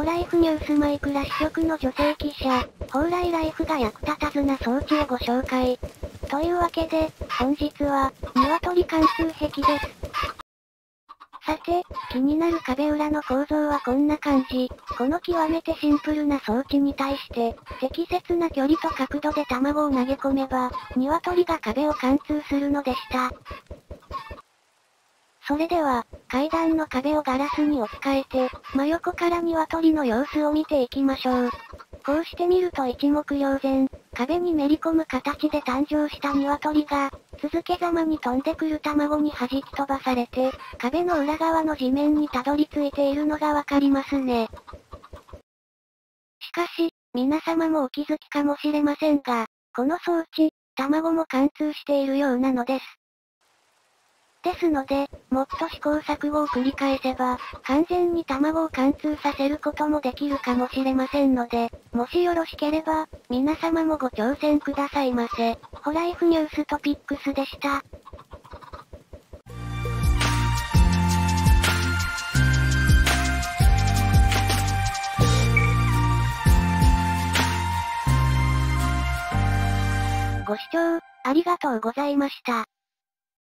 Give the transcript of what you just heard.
ライフニュースマイクラ試食の女性記者、蓬莱ライフが役立たずな装置をご紹介。というわけで、本日は、鶏貫通壁です。さて、気になる壁裏の構造はこんな感じ。この極めてシンプルな装置に対して、適切な距離と角度で卵を投げ込めば、鶏が壁を貫通するのでした。それでは、階段の壁をガラスに置き換えて、真横から鶏の様子を見ていきましょう。こうして見ると一目瞭然、壁にめり込む形で誕生した鶏が、続けざまに飛んでくる卵に弾き飛ばされて、壁の裏側の地面にたどり着いているのがわかりますね。しかし、皆様もお気づきかもしれませんが、この装置、卵も貫通しているようなのです。ですので、もっと試行錯誤を繰り返せば、完全に卵を貫通させることもできるかもしれませんので、もしよろしければ、皆様もご挑戦くださいませ。ホライフニューストピックスでした。ご視聴、ありがとうございました。